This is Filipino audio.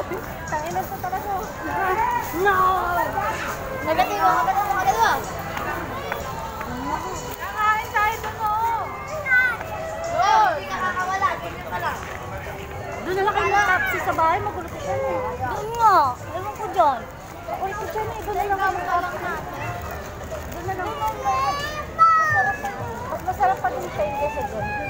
Tanginan ko talaga. No! Negatibo, makalawa. Kakain tayo doon o. Hindi ka kakawala. Ganyan ka lang. Doon na lang kayo mag-tapsi sa bahay, magulo ko dyan eh. Doon nga. Ewan ko dyan. Uy, ko dyan eh, doon na lang kami natin. Doon na lang. Mas masarap pa din kayo kasi doon.